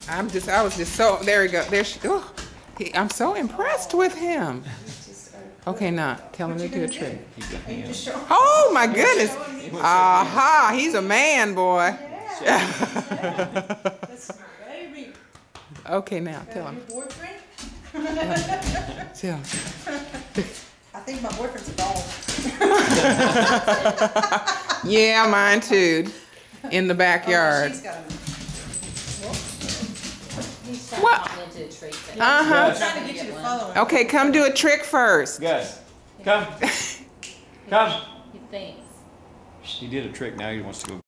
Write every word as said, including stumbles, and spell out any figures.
I'm just, I was just so, there we go. There she, oh, he, I'm so impressed with him. Okay, now, tell him to do a trick. Oh, my goodness. Aha, he's a man, boy. Okay, now, tell him. Tell him. I think my boyfriend's a dog. Yeah, mine too. In the backyard. Oh, she's got a... What? Uh-huh. I'm trying to get you to follow him. Okay, come do a trick first. Gus, come. Come. He thinks. He did a trick, now he wants to go.